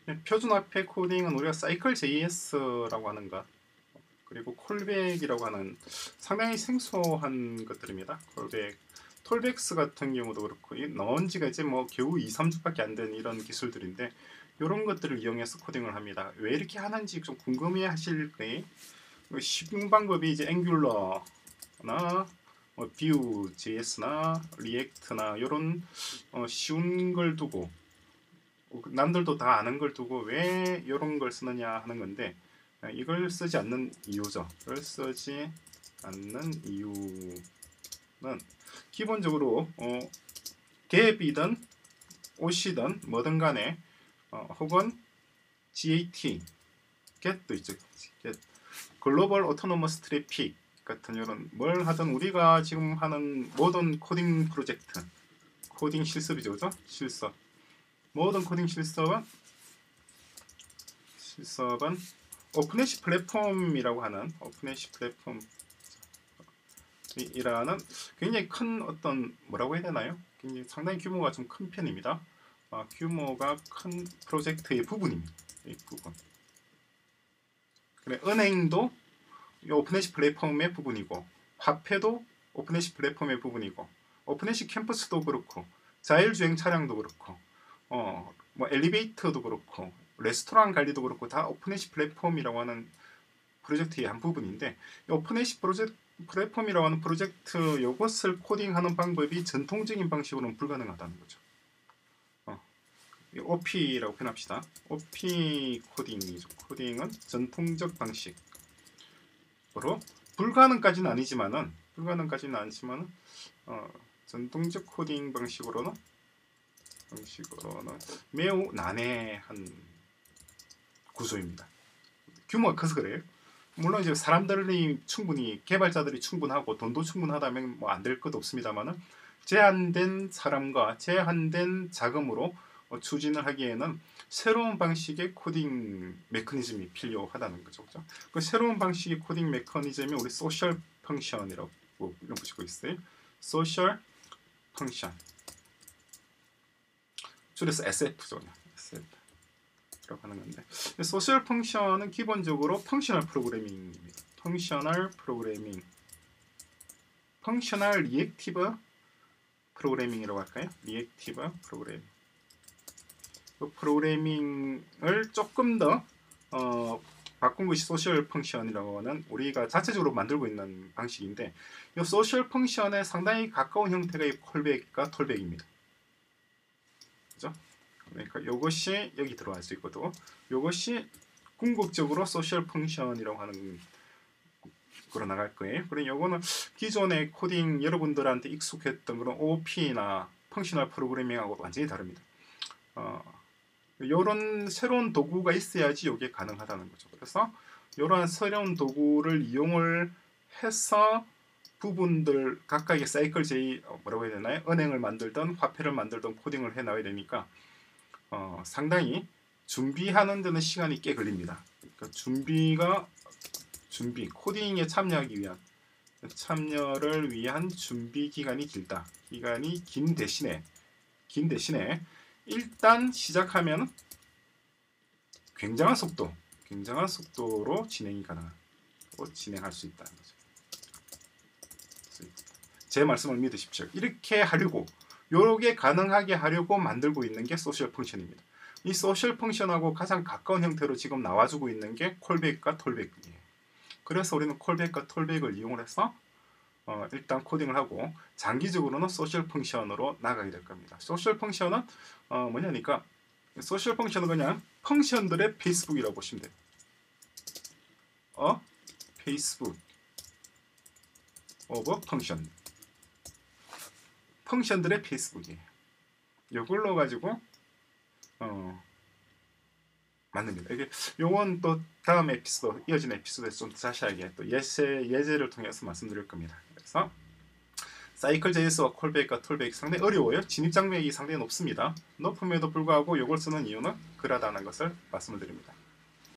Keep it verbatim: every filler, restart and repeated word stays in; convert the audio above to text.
표준 화폐 코딩은 우리가 사이클 제이에스라고 하는 것, 그리고 콜백이라고 하는 상당히 생소한 것들입니다. 콜백, 톨백스 같은 경우도 그렇고, 나온 지가 이제 뭐 겨우 이, 삼 주밖에 안 된 이런 기술들인데, 이런 것들을 이용해서 코딩을 합니다. 왜 이렇게 하는지 좀 궁금해 하실 거예요. 쉬운 방법이 이제 앵귤러나 뭐 뷰 제이에스나 리액트나 이런 어 쉬운 걸 두고, 남들도 다 아는 걸 두고 왜 이런 걸 쓰느냐 하는 건데, 이걸 쓰지 않는 이유죠. 이걸 쓰지 않는 이유는 기본적으로 어, 갭이든 오시든 뭐든 간에 어, 혹은 gat, get도 있죠. get, 글로벌 오토노머스 트래픽 같은 이런 뭘 하든 우리가 지금 하는 모든 코딩 프로젝트, 코딩 실습이죠, 그죠? 실습. 모든 코딩 실습은 실습은 오픈해시 플랫폼이라고 하는 오픈해시 플랫폼이라는 굉장히 큰 어떤 뭐라고 해야 되나요? 굉장히 상당히 규모가 좀 큰 편입니다. 아, 규모가 큰 프로젝트의 부분입니다. 이 부분. 그래, 은행도 오픈해시 플랫폼의 부분이고, 화폐도 오픈해시 플랫폼의 부분이고, 오픈해시 캠퍼스도 그렇고, 자율주행 차량도 그렇고, 어, 뭐 엘리베이터도 그렇고, 레스토랑 관리도 그렇고 다 오픈해시 플랫폼이라고 하는 프로젝트의 한 부분인데, 오픈해시 프로젝트 플랫폼이라고 하는 프로젝트 이것을 코딩하는 방법이 전통적인 방식으로는 불가능하다는 거죠. 어, 오피라고 표현합시다. 오피 코딩이죠. 코딩은 전통적 방식으로, 불가능까지는 아니지만은 불가능까지는 아니지만은 어, 전통적 코딩 방식으로는 방식으로는 매우 난해한 구조입니다. 규모가 커서 그래요. 물론 이제 사람들이 충분히, 개발자들이 충분하고 돈도 충분하다면 뭐 안 될 것도 없습니다만은, 제한된 사람과 제한된 자금으로 어, 추진을 하기에는 새로운 방식의 코딩 메커니즘이 필요하다는 거죠. 그렇죠? 그 새로운 방식의 코딩 메커니즘이 우리 소셜 펑션이라고 이런 보시고 있어요. 소셜 펑션, 줄여서 에스에프죠. 에스에프. 하는 건데, 소셜 펑션은 기본적으로 펑셔널 프로그래밍입니다. 펑셔널 프로그래밍, 펑셔널 리액티브 프로그래밍이라고 할까요? 리액티브 프로그래밍. 그 프로그래밍을 조금 더 어, 바꾼 것이 소셜 펑션이라고 하는 우리가 자체적으로 만들고 있는 방식인데, 이 소셜 펑션에 상당히 가까운 형태가 이 콜백과 톨백입니다. 그죠? 그러니까 이것이 여기 들어갈 수 있거든. 이것이 궁극적으로 소셜 펑션이라고 하는 거로 나갈 거예요. 그리고 이거는 기존의 코딩 여러분들한테 익숙했던 그런 오피나 펑셔널 프로그래밍하고 완전히 다릅니다. 어, 이런 새로운 도구가 있어야지 이게 가능하다는 거죠. 그래서 이러한 새로운 도구를 이용을 해서 부분들 각각의 사이클 제이 뭐라고 해야 되나요? 은행을 만들든 화폐를 만들든 코딩을 해 나와야 되니까 어, 상당히 준비하는 데는 시간이 꽤 걸립니다. 그러니까 준비가 준비 코딩에 참여하기 위한 참여를 위한 준비 기간이 길다. 기간이 긴 대신에 긴 대신에 일단 시작하면 굉장한 속도, 굉장한 속도로 진행이 가능하고 진행할 수 있다는 거죠. 제 말씀을 믿으십시오. 이렇게 하려고, 요렇게 가능하게 하려고 만들고 있는 게 소셜 펑션입니다. 이 소셜 펑션하고 가장 가까운 형태로 지금 나와주고 있는 게 콜백과 톨백이에요. 그래서 우리는 콜백과 톨백을 이용해서 어, 일단 코딩을 하고 장기적으로는 소셜 펑션으로 나가게 될 겁니다. 소셜 펑션은 어, 뭐냐니까 소셜 펑션은 그냥 펑션들의 페이스북이라고 보시면 돼요. 어? 페이스북 오브 펑션. 펑션들의 페이스북이에요. 이걸로 가지고 어, 만듭니다. 이게 요건 또 다음 에피소드, 이어진 에피소드에서 좀 자세하게 또 예제, 예제를 통해서 말씀드릴 겁니다. 그래서 사이클 제이에스와 콜백과 톨백이 상당히 어려워요. 진입 장벽이 상당히 높습니다. 높음에도 불구하고 이걸 쓰는 이유는 그러다는 것을 말씀을 드립니다.